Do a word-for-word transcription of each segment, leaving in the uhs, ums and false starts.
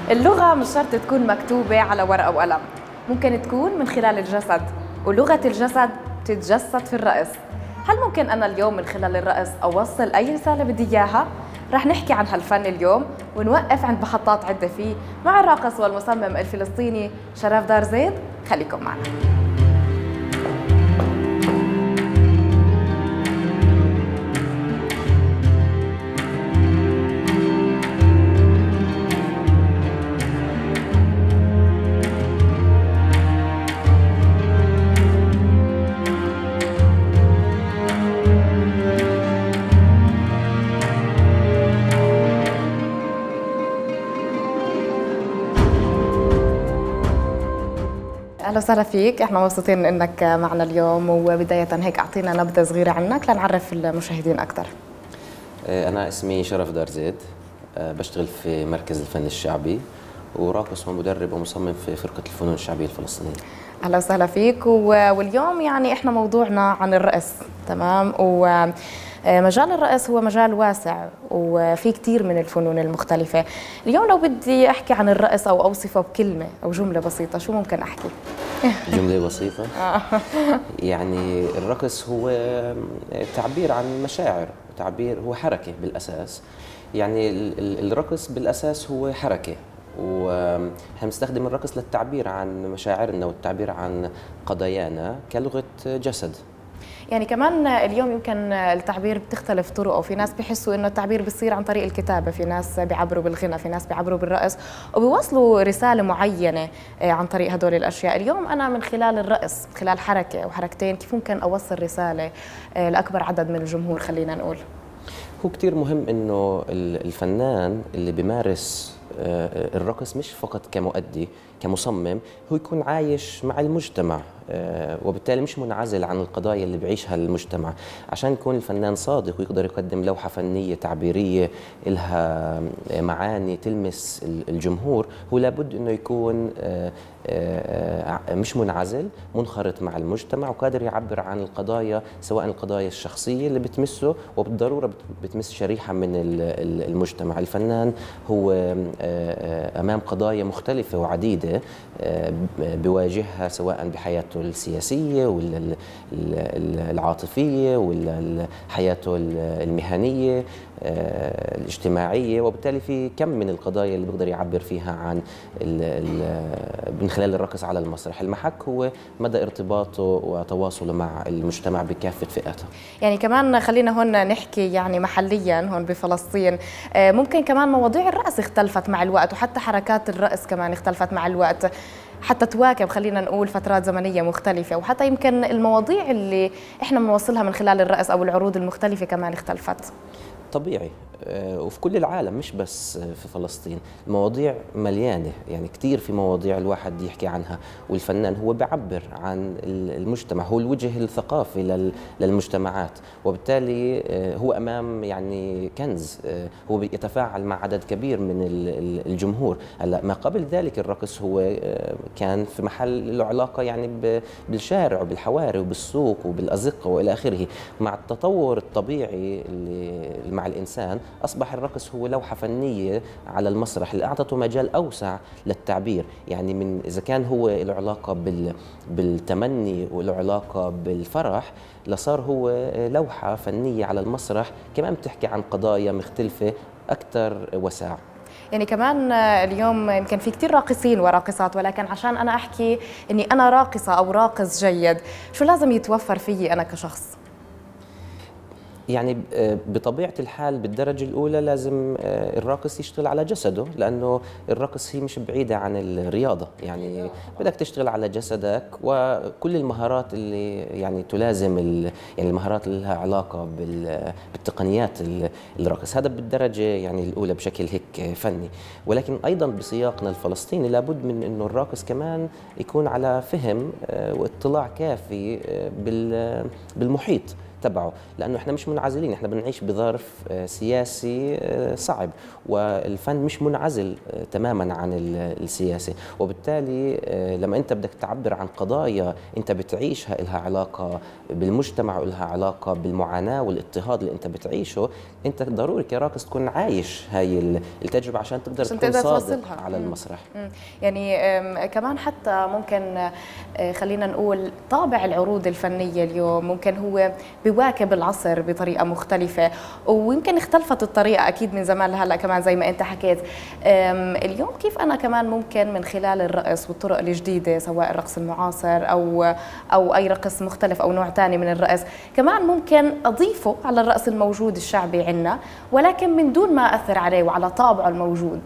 اللغة مش شرط تكون مكتوبة على ورقة وقلم، ممكن تكون من خلال الجسد، ولغة الجسد تتجسد في الرقص. هل ممكن أنا اليوم من خلال الرقص أوصل أي رسالة بدي إياها؟ رح نحكي عن هالفن اليوم ونوقف عند محطات عدة فيه مع الراقص والمصمم الفلسطيني شرف دار زيد. خليكم معنا. اهلا وسهلا فيك، احنا مبسوطين انك معنا اليوم، وبدايه هيك اعطينا نبذه صغيره عنك لنعرف المشاهدين اكثر. انا اسمي شرف دار زيد، بشتغل في مركز الفن الشعبي وراقص ومدرب ومصمم في فرقه الفنون الشعبيه الفلسطينيه. اهلا وسهلا فيك، واليوم يعني احنا موضوعنا عن الرقص، تمام؟ و مجال الرقص هو مجال واسع وفي كثير من الفنون المختلفة. اليوم لو بدي أحكي عن الرقص أو أوصفه بكلمة أو جملة بسيطة، شو ممكن أحكي؟ جملة بسيطة؟ يعني الرقص هو تعبير عن مشاعر، تعبير هو حركة بالأساس. يعني الرقص بالأساس هو حركة، ونحن بنستخدم الرقص للتعبير عن مشاعرنا والتعبير عن قضايانا كلغة جسد. يعني كمان اليوم يمكن التعبير بتختلف طرقه، في ناس بيحسوا انه التعبير بيصير عن طريق الكتابه، في ناس بيعبروا بالغنى، في ناس بيعبروا بالرقص وبيوصلوا رساله معينه عن طريق هدول الاشياء. اليوم انا من خلال الرقص، من خلال حركه او حركتين، كيف ممكن اوصل رساله لاكبر عدد من الجمهور؟ خلينا نقول هو كثير مهم انه الفنان اللي بيمارس الرقص مش فقط كمؤدي، كمصمم، هو يكون عايش مع المجتمع، وبالتالي مش منعزل عن القضايا اللي بيعيشها المجتمع. عشان يكون الفنان صادق ويقدر يقدم لوحة فنية تعبيرية لها معاني تلمس الجمهور، هو لابد انه يكون مش منعزل، منخرط مع المجتمع وقادر يعبر عن القضايا، سواء القضايا الشخصية اللي بتمسه وبالضرورة بتمس شريحة من المجتمع. الفنان هو أمام قضايا مختلفة وعديدة بيواجهها، سواء بحياته السياسية ولا العاطفية ولا حياته المهنية الاجتماعية، وبالتالي في كم من القضايا اللي بيقدر يعبر فيها عن ال ال من خلال الرقص على المسرح. المحك هو مدى ارتباطه وتواصله مع المجتمع بكافة فئاته. يعني كمان خلينا هون نحكي يعني محليا هون بفلسطين، ممكن كمان مواضيع الرقص اختلفت مع الوقت، وحتى حركات الرقص كمان اختلفت مع الوقت حتى تواكب خلينا نقول فترات زمنية مختلفة، وحتى يمكن المواضيع اللي احنا بنوصلها من خلال الرقص او العروض المختلفة كمان اختلفت. طبيعي، وفي كل العالم مش بس في فلسطين، المواضيع مليانة، يعني كتير في مواضيع الواحد يحكي عنها، والفنان هو بيعبر عن المجتمع، هو الوجه الثقافي للمجتمعات، وبالتالي هو أمام يعني كنز، هو يتفاعل مع عدد كبير من الجمهور. هلا ما قبل ذلك الرقص هو كان في محل له علاقة يعني بالشارع وبالحواري وبالسوق وبالأزقة وإلى آخره. مع التطور الطبيعي اللي مع الإنسان أصبح الرقص هو لوحة فنية على المسرح اللي أعطته مجال أوسع للتعبير. يعني من إذا كان هو له علاقة بالتمني وله علاقة بالفرح، لصار هو لوحة فنية على المسرح كمان بتحكي عن قضايا مختلفة أكثر وسع. يعني كمان اليوم يمكن في كثير راقصين وراقصات، ولكن عشان أنا أحكي إني أنا راقصة أو راقص جيد، شو لازم يتوفر فيي أنا كشخص؟ يعني بطبيعة الحال بالدرجة الأولى لازم الراقص يشتغل على جسده، لأنه الرقص هي مش بعيدة عن الرياضة. يعني بدك تشتغل على جسدك وكل المهارات اللي يعني تلازم يعني المهارات اللي لها علاقة بالتقنيات الرقص، هذا بالدرجة يعني الأولى بشكل هيك فني. ولكن أيضا بسياقنا الفلسطيني لابد من أنه الراقص كمان يكون على فهم واطلاع كافي بالمحيط، تبعه، لانه احنا مش منعزلين، احنا بنعيش بظرف سياسي صعب، والفن مش منعزل تماما عن السياسه، وبالتالي لما انت بدك تعبر عن قضايا انت بتعيشها لها علاقه بالمجتمع ولها علاقه بالمعاناه والاضطهاد اللي انت بتعيشه، انت ضروري كراقص تكون عايش هاي التجربه عشان تقدر عشان تكون تقدر صادق توصلها على المسرح. مم. يعني كمان حتى ممكن خلينا نقول طابع العروض الفنيه اليوم ممكن هو بيواكب العصر بطريقه مختلفه، ويمكن اختلفت الطريقه اكيد من زمان لهلا كمان زي ما انت حكيت. اليوم كيف انا كمان ممكن من خلال الرقص والطرق الجديده سواء الرقص المعاصر او او اي رقص مختلف او نوع ثاني من الرقص كمان ممكن اضيفه على الرقص الموجود الشعبي عندنا، ولكن من دون ما اثر عليه وعلى طابعه الموجود.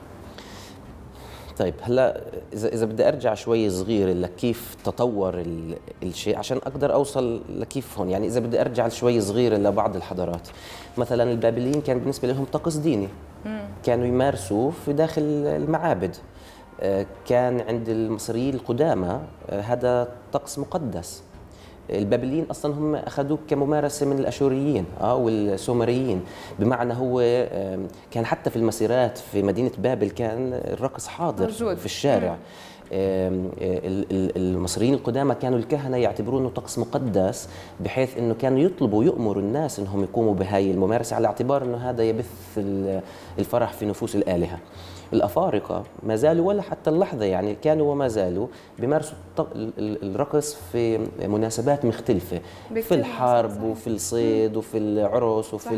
طيب هلا اذا اذا بدي ارجع شوي صغير لكيف تطور الشيء عشان اقدر اوصل لكيف هون، يعني اذا بدي ارجع شوي صغير لبعض الحضارات، مثلا البابليين كان بالنسبه لهم طقس ديني، كانوا يمارسوه في داخل المعابد. كان عند المصريين القدامى هذا طقس مقدس. البابليين اصلا هم اخذوه كممارسه من الاشوريين اه والسومريين، بمعنى هو كان حتى في المسيرات في مدينه بابل كان الرقص حاضر موجود في الشارع. المصريين القدامى كانوا الكهنه يعتبرونه طقس مقدس، بحيث انه كانوا يطلبوا يؤمروا الناس انهم يقوموا بهاي الممارسه على اعتبار انه هذا يبث الفرح في نفوس الالهه. الأفارقة ما زالوا ولا حتى اللحظة يعني كانوا وما زالوا بيمارسوا الرقص في مناسبات مختلفة، في الحرب وفي الصيد وفي العرس وفي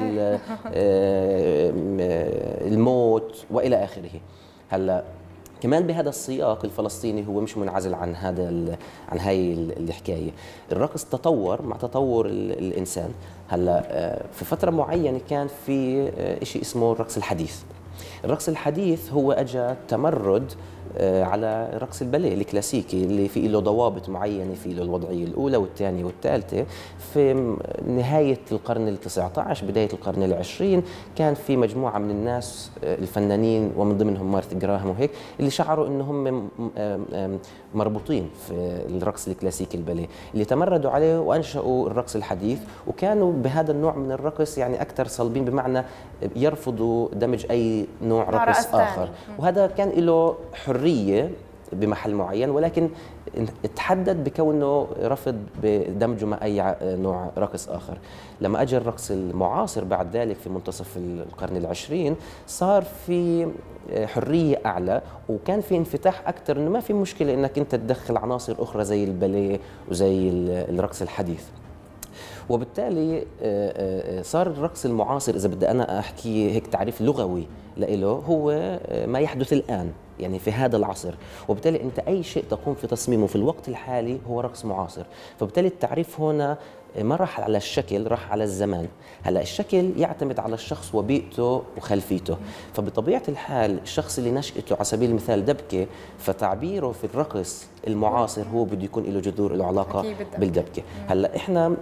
الموت وإلى آخره. هلا كمان بهذا السياق الفلسطيني هو مش منعزل عن هذا عن هاي الحكايه، الرقص تطور مع تطور الانسان. هلا في فتره معينه كان في شيء اسمه الرقص الحديث. الرقص الحديث هو اجى تمرد على رقص الباليه الكلاسيكي اللي في له ضوابط معينه، في له الوضعيه الاولى والثانيه والثالثه. في نهايه القرن التاسع عشر بدايه القرن العشرين كان في مجموعه من الناس الفنانين ومن ضمنهم مارث جراهام وهيك اللي شعروا انهم مربوطين في الرقص الكلاسيكي الباليه، اللي تمردوا عليه وانشأوا الرقص الحديث، وكانوا بهذا النوع من الرقص يعني اكثر صلبين، بمعنى يرفضوا دمج اي نوع رقص اخر، وهذا كان له حريه بمحل معين، ولكن تحدد بكونه رفض بدمجه مع اي نوع رقص اخر. لما اجى الرقص المعاصر بعد ذلك في منتصف القرن العشرين صار في حريه اعلى، وكان في انفتاح اكثر، انه ما في مشكله انك انت تدخل عناصر اخرى زي الباليه وزي الرقص الحديث. وبالتالي صار الرقص المعاصر اذا بدي انا احكي هيك تعريف لغوي له هو ما يحدث الان، يعني في هذا العصر، وبالتالي انت اي شيء تقوم في تصميمه في الوقت الحالي هو رقص معاصر. فبالتالي التعريف هنا ما راح على الشكل، راح على الزمان. هلا الشكل يعتمد على الشخص وبيئته وخلفيته، فبطبيعه الحال الشخص اللي نشأته على سبيل المثال دبكه، فتعبيره في الرقص المعاصر هو بده يكون له جذور له علاقه بالدبكه. هلا احنا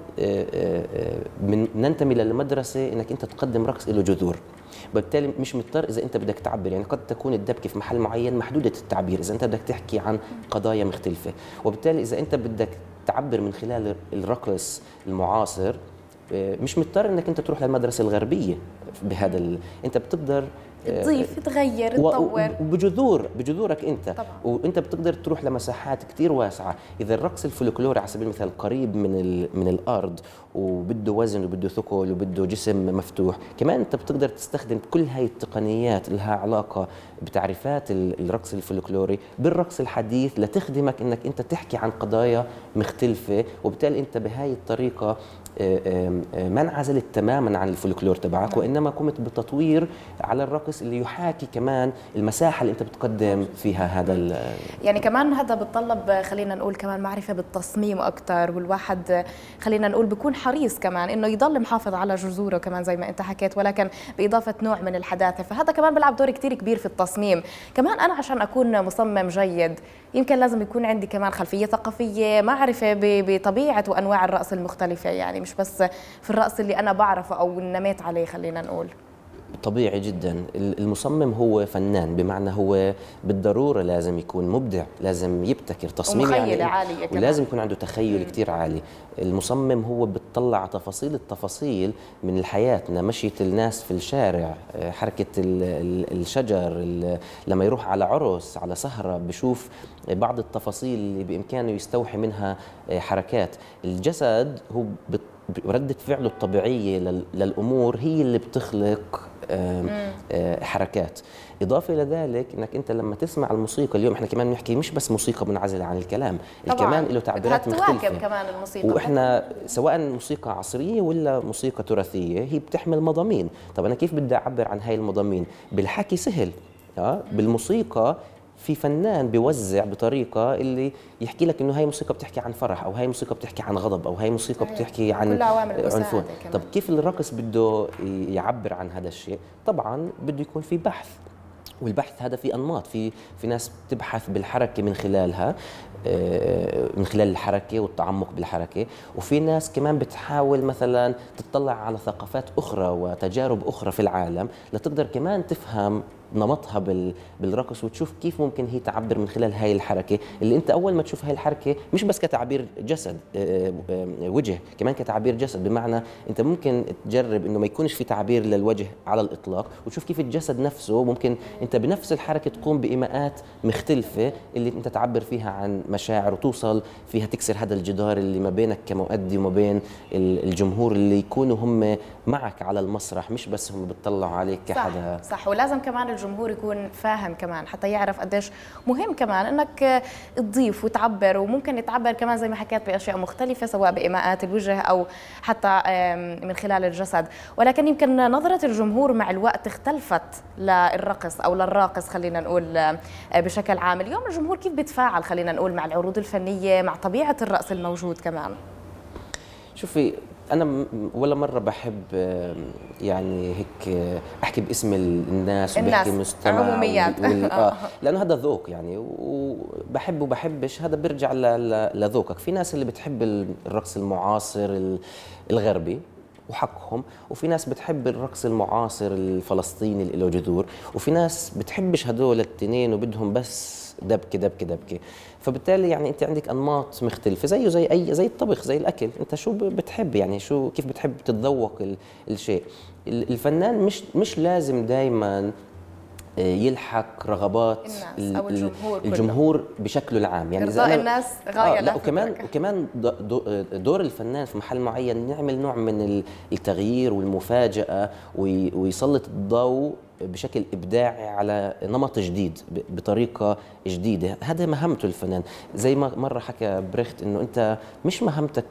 ننتمي للمدرسه انك انت تقدم رقص له جذور، وبالتالي مش مضطر اذا انت بدك تعبر، يعني قد تكون الدبكه في محل معين محدوده التعبير اذا انت بدك تحكي عن قضايا مختلفه، وبالتالي اذا انت بدك تعبر من خلال الرقص المعاصر مش مضطر انك انت تروح للمدرسه الغربيه بهذا ال... انت بتقدر تضيف تغير تطور وبجذور بجذورك انت طبعا. وانت بتقدر تروح لمساحات كثير واسعه. اذا الرقص الفولكلوري على سبيل المثال قريب من ال... من الارض وبده وزن وبده ثقل وبده جسم مفتوح، كمان انت بتقدر تستخدم كل هاي التقنيات اللي لها علاقه بتعريفات الرقص الفولكلوري بالرقص الحديث لتخدمك انك انت تحكي عن قضايا مختلفه، وبالتالي انت بهاي الطريقه ما انعزلت تماما عن الفولكلور تبعك، وانما قمت بتطوير على الرقص اللي يحاكي كمان المساحه اللي انت بتقدم فيها هذا. يعني كمان هذا بتطلب خلينا نقول كمان معرفه بالتصميم اكثر، والواحد خلينا نقول بيكون حريص كمان انه يضل محافظ على جذوره كمان زي ما انت حكيت، ولكن باضافه نوع من الحداثه، فهذا كمان بيلعب دور كثير كبير في التصميم. كمان انا عشان اكون مصمم جيد يمكن لازم يكون عندي كمان خلفيه ثقافيه، معرفه بطبيعه وانواع الرقص المختلفه، يعني مش بس في الرقص اللي انا بعرفه او نميت عليه خلينا نقول. طبيعي جدا. المصمم هو فنان، بمعنى هو بالضروره لازم يكون مبدع، لازم يبتكر تصميم يعني عالية كمان. ولازم يكون عنده تخيل كثير عالي. المصمم هو بتطلع على تفاصيل التفاصيل من حياتنا، مشية الناس في الشارع، حركة الشجر، لما يروح على عرس على سهرة بشوف بعض التفاصيل اللي بإمكانه يستوحي منها حركات. الجسد هو ردة فعله الطبيعية للأمور هي اللي بتخلق حركات. إضافة إلى ذلك أنك أنت لما تسمع الموسيقى اليوم، إحنا كمان بنحكي مش بس موسيقى منعزلة عن الكلام، الكمان له تعبيرات مختلفة كمان الموسيقى، وإحنا سواء موسيقى عصرية ولا موسيقى تراثية هي بتحمل مضامين. طب أنا كيف بدي أعبر عن هاي المضامين؟ بالحكي سهل، أه؟ بالموسيقى في فنان بيوزع بطريقة اللي يحكي لك إنه هاي موسيقى بتحكي عن فرح، أو هاي موسيقى بتحكي عن غضب، أو هاي موسيقى بتحكي عن عنف. طب كيف الرقص بده يعبر عن هذا الشيء؟ طبعا بده يكون في بحث، والبحث هذا في أنماط، في في ناس بتبحث بالحركة من خلالها، من خلال الحركة والتعمق بالحركة، وفي ناس كمان بتحاول مثلا تطلع على ثقافات أخرى وتجارب أخرى في العالم لتقدر كمان تفهم نمطها بالرقص، وتشوف كيف ممكن هي تعبر من خلال هاي الحركة اللي انت اول ما تشوف هاي الحركة مش بس كتعبير جسد وجه، كمان كتعبير جسد. بمعنى انت ممكن تجرب انه ما يكونش في تعبير للوجه على الاطلاق، وتشوف كيف الجسد نفسه ممكن انت بنفس الحركة تقوم بإيماءات مختلفة اللي انت تعبر فيها عن مشاعر، وتوصل فيها تكسر هذا الجدار اللي ما بينك كمؤدي وما بين الجمهور اللي يكونوا هم معك على المسرح، مش بس هم بتطلعوا عليك كحدا. صح, صح. ولازم كمان الجمهور يكون فاهم كمان حتى يعرف قديش مهم كمان انك تضيف وتعبر، وممكن يتعبر كمان زي ما حكيت باشياء مختلفه سواء بايماءات الوجه او حتى من خلال الجسد. ولكن يمكن نظره الجمهور مع الوقت اختلفت للرقص او للراقص، خلينا نقول بشكل عام. اليوم الجمهور كيف بيتفاعل خلينا نقول مع العروض الفنيه، مع طبيعه الرقص الموجود كمان؟ شوفي، أنا ولا مرة بحب يعني هيك أحكي باسم الناس وبحكي مجتمع عموميات وال... آه لأنه هذا ذوق يعني، وبحب وبحبش هذا بيرجع لذوقك. في ناس اللي بتحب الرقص المعاصر الغربي وحقهم، وفي ناس بتحب الرقص المعاصر الفلسطيني اللي له جذور، وفي ناس بتحبش هدول الاثنين وبدهم بس دبكه دبكه دبكه. فبالتالي يعني انت عندك انماط مختلفه، زيه زي اي زي الطبخ زي الاكل، انت شو بتحب يعني، شو كيف بتحب تتذوق الشيء. الفنان مش مش لازم دائما يلحق رغبات الناس أو الجمهور, الجمهور بشكله العام، يعني إرضاء الناس غاية. آه لا، وكمان وكمان دور الفنان في محل معين يعمل نوع من التغيير والمفاجأة، ويسلط الضوء بشكل إبداعي على نمط جديد بطريقة جديدة. هذا مهمته الفنان. زي ما مرة حكى بريخت إنه أنت مش مهمتك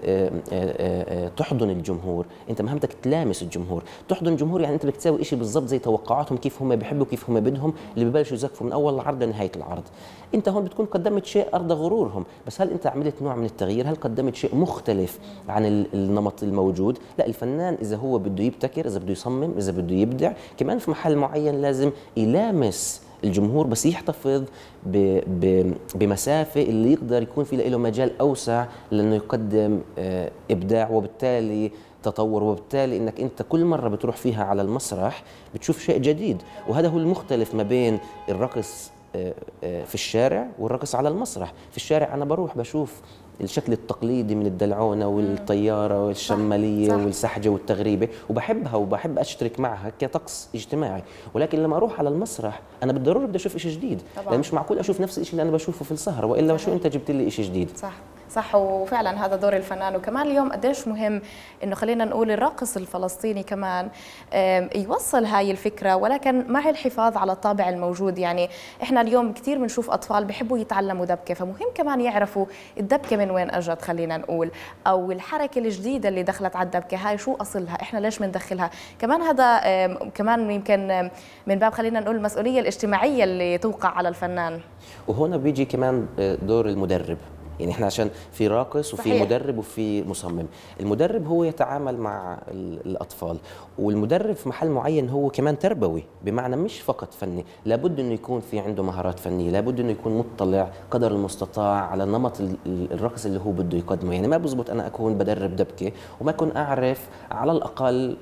تحضن الجمهور، انت مهمتك تلامس الجمهور. تحضن الجمهور يعني انت بدك تساوي شيء بالضبط زي توقعاتهم، كيف هم بيحبوا كيف هم بدهم، اللي ببلشوا يزكفوا من اول العرض لنهايه العرض. انت هون بتكون قدمت شيء ارضى غرورهم، بس هل انت عملت نوع من التغيير؟ هل قدمت شيء مختلف عن النمط الموجود؟ لا، الفنان اذا هو بده يبتكر، اذا بده يصمم، اذا بده يبدع، كمان في محل معين لازم يلامس الجمهور، بس يحتفظ ب ب بمسافه اللي يقدر يكون في له مجال اوسع لانه يقدم ابداع، وبالتالي تطور، وبالتالي انك انت كل مره بتروح فيها على المسرح بتشوف شيء جديد. وهذا هو المختلف ما بين الرقص في الشارع والرقص على المسرح. في الشارع انا بروح بشوف الشكل التقليدي من الدلعونه والطياره والشماليه صح. صح. والسحجه والتغريبه، وبحبها وبحب اشترك معها كطقس اجتماعي. ولكن لما اروح على المسرح انا بالضروره بدي اشوف شيء جديد، لان مش معقول اشوف نفس الشيء اللي انا بشوفه في السهره، والا شو انت جبت لي شيء جديد. صح صح. وفعلا هذا دور الفنان. وكمان اليوم قديش مهم انه خلينا نقول الراقص الفلسطيني كمان يوصل هاي الفكره، ولكن مع الحفاظ على الطابع الموجود. يعني احنا اليوم كثير بنشوف اطفال بحبوا يتعلموا دبكه، فمهم كمان يعرفوا الدبكه من وين اجت خلينا نقول، او الحركه الجديده اللي دخلت على الدبكه هاي شو اصلها، احنا ليش بندخلها. كمان هذا كمان يمكن من باب خلينا نقول المسؤوليه الاجتماعيه اللي توقع على الفنان. وهنا بيجي كمان دور المدرب. يعني احنا عشان في راقص وفي صحيح. مدرب وفي مصمم. المدرب هو يتعامل مع الاطفال، والمدرب في محل معين هو كمان تربوي، بمعنى مش فقط فني، لابد انه يكون في عنده مهارات فنيه، لابد انه يكون مطلع قدر المستطاع على نمط الرقص اللي هو بده يقدمه. يعني ما بزبط انا اكون بدرب دبكه وما اكون اعرف على الاقل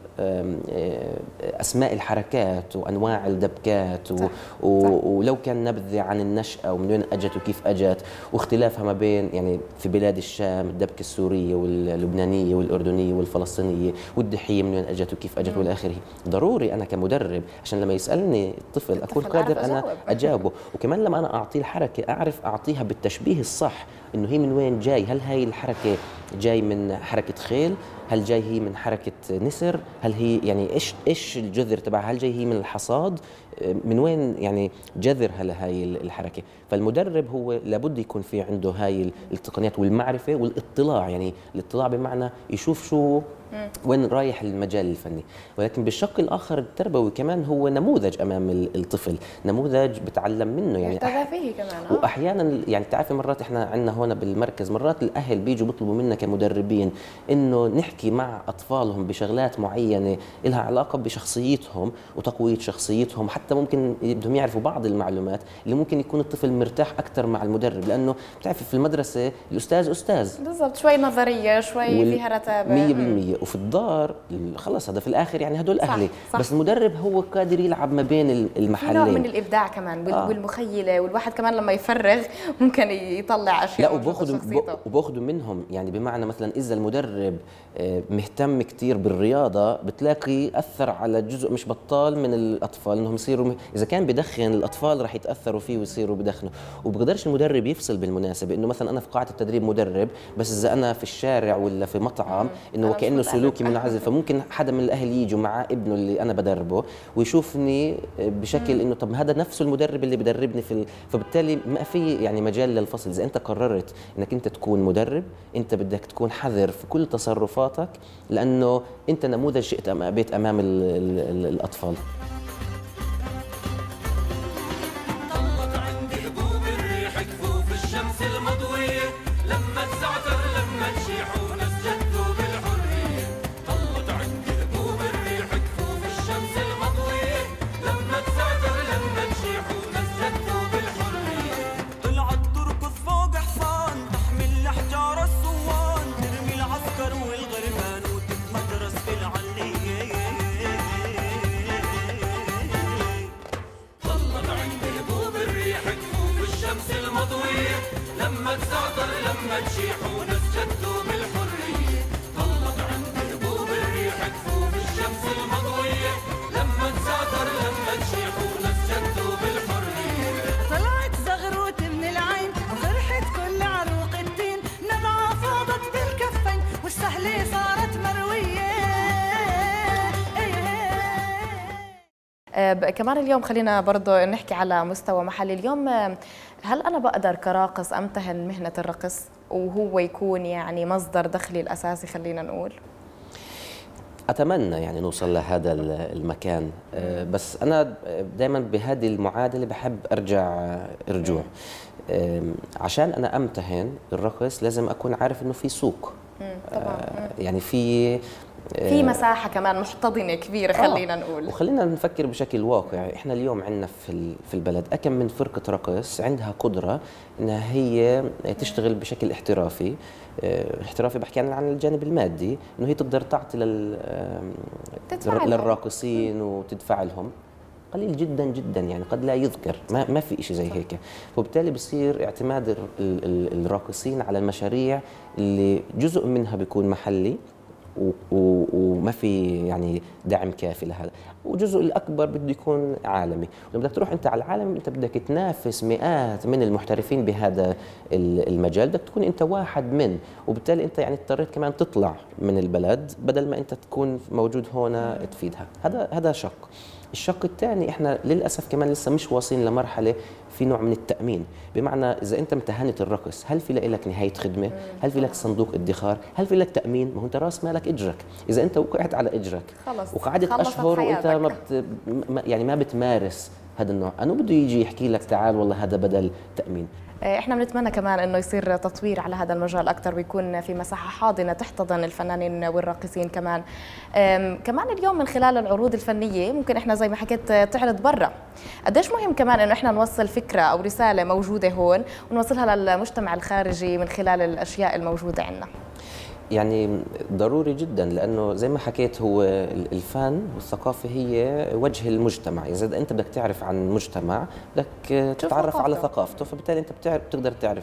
اسماء الحركات وانواع الدبكات، صح. و... ولو كان نبذه عن النشأة ومن وين اجت وكيف اجت واختلافها ما بين يعني في بلاد الشام الدبكه السوريه واللبنانيه والاردنيه والفلسطينيه، والدحيه من وين اجت وكيف اجت والى اخره. ضروري انا كمدرب عشان لما يسالني الطفل اكون قادر انا اجاوبه، وكمان لما انا اعطيه الحركه اعرف اعطيها بالتشبيه الصح، انه هي من وين جاي. هل هاي الحركه جاي من حركه خيل؟ هل جاي هي من حركه نسر؟ هل هي يعني ايش ايش الجذر تبعها؟ هل جاي هي من الحصاد؟ من وين يعني جذر هلا هاي الحركه؟ فالمدرب هو لابد يكون في عنده هاي التقنيات والمعرفه والاطلاع، يعني الاطلاع بمعنى يشوف شو وين رايح المجال الفني. ولكن بالشق الاخر التربوي كمان هو نموذج امام الطفل، نموذج بتعلم منه، يعني يحتذى فيه كمان. واحيانا يعني تعرفي مرات احنا عندنا هون بالمركز مرات الاهل بيجوا بيطلبوا منا كمدربين انه نحكي مع اطفالهم بشغلات معينه لها علاقه بشخصيتهم وتقويه شخصيتهم، حتى ممكن بدهم يعرفوا بعض المعلومات اللي ممكن يكون الطفل مرتاح اكثر مع المدرب، لانه بتعرفي في المدرسه الاستاذ استاذ بالضبط، شوي نظريه شوي وال... فيها رتابه مية بالمية، وفي الدار خلص هذا في الاخر يعني هدول اهلي، صح. بس المدرب هو قادر يلعب ما بين المحلين، نوع من الابداع كمان وال... آه. والمخيله، والواحد كمان لما يفرغ ممكن يطلع اشياء. لا وباخذوا وباخذوا منهم، يعني بمعنى مثلا اذا المدرب مهتم كثير بالرياضه بتلاقي اثر على جزء مش بطال من الاطفال انهم يصيروا، اذا كان بدخن الاطفال راح يتاثروا فيه ويصيروا بدخنوا. وبقدرش المدرب يفصل بالمناسبه، انه مثلا انا في قاعه التدريب مدرب بس اذا انا في الشارع ولا في مطعم انه وكانه سلوكي منعزل، فممكن حدا من الاهل يجوا مع ابنه اللي انا بدربه ويشوفني بشكل انه طب هذا نفسه المدرب اللي بدربني في ال... فبالتالي ما في يعني مجال للفصل. اذا انت قررت انك انت تكون مدرب انت بدك تكون حذر في كل تصرفاتك، لانه انت نموذج شئت ام ابيت امام ال ال ال الاطفال. طلت عندي هبوب الريح كفوف الشمس المضويه لما تزعتر لما تشيح ونسجدوا بالحريه. طلت عندي هبوب الريح كفوف الشمس المضويه لما تزعتر لما تشيح ونسجدوا بالحريه. طلعت تركض فوق حصان تحمل الاحجار الصوان ترمي العسكر والغربان وتتمدرس في العليه. طلت عندي هبوب الريح كفوف الشمس المضويه لما تزعتر لما تشيح ونسجدوا بالحريه. طلت عندي هبوب الريح كفوف الشمس المضويه لما تزعتر لما تشيح ونسجدوا بالحريه. طلعت زغروت من العين وفرحت كل عروق الدين، نبعة فاضت بالكفين والسهلة صارت مروية. آه كمان اليوم خلينا برضه نحكي على مستوى محلي. اليوم آه هل أنا بقدر كراقص أمتهن مهنة الرقص وهو يكون يعني مصدر دخلي الأساسي خلينا نقول؟ أتمنى يعني نوصل لهذا المكان، بس أنا دائما بهذه المعادلة بحب أرجع رجوع. عشان أنا أمتهن الرقص لازم أكون عارف إنه في سوق، طبعا. يعني في في مساحة كمان محتضنة كبيرة خلينا نقول. وخلينا نفكر بشكل واقعي، احنا اليوم عندنا في في البلد أكم من فرقة رقص عندها قدرة انها هي تشتغل بشكل احترافي. احترافي بحكي عن الجانب المادي، انه هي تقدر تعطي لل للراقصين وتدفع لهم. قليل جدا جدا، يعني قد لا يذكر، ما ما في شيء زي هيك. وبالتالي بصير اعتماد الراقصين على المشاريع اللي جزء منها بيكون محلي وما في يعني دعم كافي لهذا، وجزء الاكبر بده يكون عالمي. لما بدك تروح انت على العالم انت بدك تنافس مئات من المحترفين بهذا المجال، بدك تكون انت واحد من، وبالتالي انت يعني اضطريت كمان تطلع من البلد بدل ما انت تكون موجود هنا تفيدها. هذا هذا شق. الشق الثاني احنا للاسف كمان لسه مش واصلين لمرحله في نوع من التامين، بمعنى اذا انت امتهنت الرقص هل في لك نهايه خدمه؟ هل في لك صندوق ادخار؟ هل في لك تامين؟ ما هو انت راس مالك اجرك، اذا انت وقعت على اجرك خلص وقعدت اشهر وانت ما, بت... يعني ما بتمارس هذا النوع، انه بده يجي يحكي لك تعال والله هذا بدل تامين. احنا بنتمنى كمان انه يصير تطوير على هذا المجال اكثر، ويكون في مساحه حاضنه تحتضن الفنانين والراقصين كمان. كمان اليوم من خلال العروض الفنيه ممكن احنا زي ما حكيت تعرض برا. قديش مهم كمان انه احنا نوصل فكره او رساله موجوده هون ونوصلها للمجتمع الخارجي من خلال الاشياء الموجوده عندنا. يعني ضروري جدا، لانه زي ما حكيت هو الفن والثقافه هي وجه المجتمع، اذا انت بدك تعرف عن مجتمع بدك تتعرف على ثقافته، فبالتالي انت بتعرف بتقدر تعرف.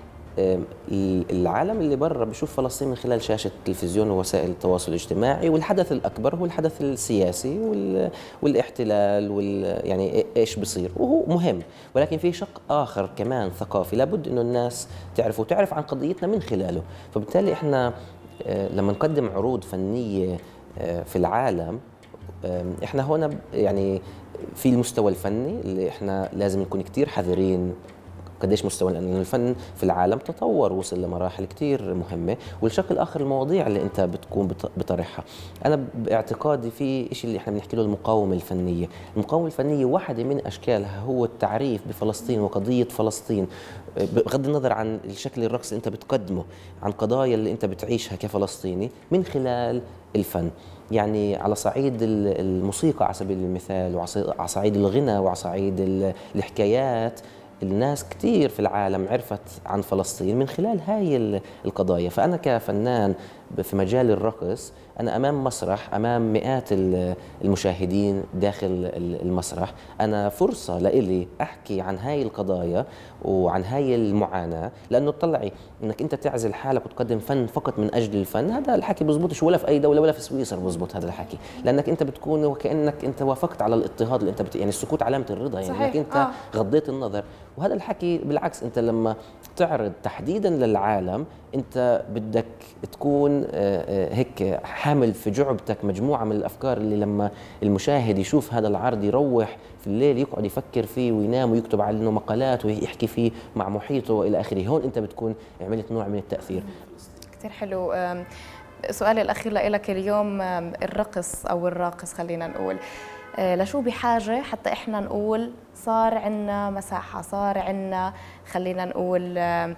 العالم اللي برا بشوف فلسطين من خلال شاشه التلفزيون ووسائل التواصل الاجتماعي، والحدث الاكبر هو الحدث السياسي والاحتلال وال يعني ايش بصير، وهو مهم، ولكن في شق اخر كمان ثقافي لابد انه الناس تعرفه وتعرف عن قضيتنا من خلاله. فبالتالي احنا لما نقدم عروض فنيه في العالم، احنا هنا يعني في المستوى الفني اللي احنا لازم نكون كثير حذرين قديش مستوى، لأن الفن في العالم تطور وصل لمراحل كثير مهمة، والشق الآخر المواضيع اللي أنت بتكون بطرحها. أنا باعتقادي في شيء اللي إحنا بنحكي له المقاومة الفنية، المقاومة الفنية واحدة من أشكالها هو التعريف بفلسطين وقضية فلسطين، بغض النظر عن الشكل الرقص اللي أنت بتقدمه، عن قضايا اللي أنت بتعيشها كفلسطيني من خلال الفن. يعني على صعيد الموسيقى على سبيل المثال، وعلى صعيد الغنى، وعلى صعيد الحكايات، الناس كثير في العالم عرفت عن فلسطين من خلال هاي القضايا. فأنا كفنان في مجال الرقص أنا أمام مسرح، أمام مئات المشاهدين داخل المسرح، أنا فرصة لإلي أحكي عن هاي القضايا وعن هاي المعاناة، لأنه تطلعي أنك أنت تعزل حالك وتقدم فن فقط من أجل الفن، هذا الحكي بزبطش ولا في أي دولة ولا في سويسرا بزبط هذا الحكي، لأنك أنت بتكون وكأنك أنت وافقت على الاضطهاد اللي أنت بت... يعني السكوت علامة الرضا، يعني أنك أنت آه. غضيت النظر. وهذا الحكي بالعكس، أنت لما تعرض تحديدا للعالم أنت بدك تكون هيك حامل في جعبتك مجموعة من الأفكار اللي لما المشاهد يشوف هذا العرض يروح في الليل يقعد يفكر فيه وينام ويكتب عنه مقالات ويحكي فيه مع محيطه وإلى آخره. هون أنت بتكون عملت نوع من التأثير. كثير حلو. سؤالي الأخير لك اليوم، الرقص أو الراقص خلينا نقول لشو بحاجة حتى إحنا نقول صار عنا مساحة، صار عنا خلينا نقول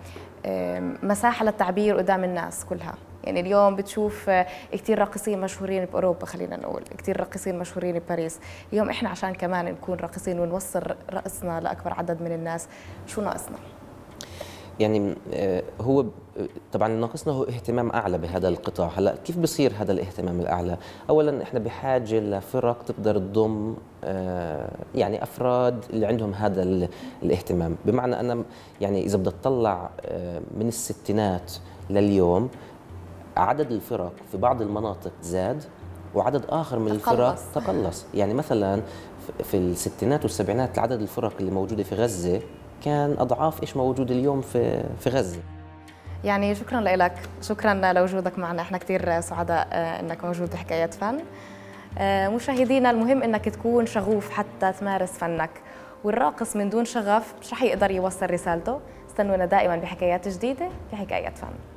مساحة للتعبير قدام الناس كلها؟ يعني اليوم بتشوف كثير راقصين مشهورين بأوروبا، خلينا نقول كثير راقصين مشهورين بباريس. اليوم إحنا عشان كمان نكون راقصين ونوصل رقصنا لأكبر عدد من الناس، شو ناقصنا؟ يعني هو طبعا ناقصنا هو اهتمام اعلى بهذا القطاع. هلا كيف بصير هذا الاهتمام الاعلى؟ اولا احنا بحاجه لفرق تقدر تضم يعني افراد اللي عندهم هذا الاهتمام، بمعنى انا يعني اذا بدي اطلع من الستينات لليوم عدد الفرق في بعض المناطق زاد وعدد اخر من الفرق تقلص. يعني مثلا في الستينات والسبعينات عدد الفرق اللي موجوده في غزه كان اضعاف ايش موجود اليوم في في غزه. يعني شكرا لك، شكرا لوجودك معنا، احنا كثير سعداء انك موجود بحكايات فن. مشاهدينا المهم انك تكون شغوف حتى تمارس فنك، والراقص من دون شغف مش رح يقدر يوصل رسالته. استنونا دائما بحكايات جديده في حكايات فن.